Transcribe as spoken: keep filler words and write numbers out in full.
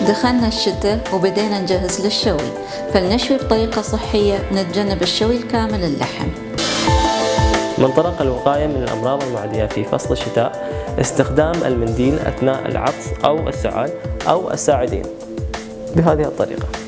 دخلنا الشتاء وبدينا نجهز للشوي، فلنشوي بطريقة صحية ونتجنب الشوي الكامل للحم. من طرق الوقاية من الأمراض المعدية في فصل الشتاء استخدام المنديل أثناء العطس أو السعال أو الساعدين بهذه الطريقة.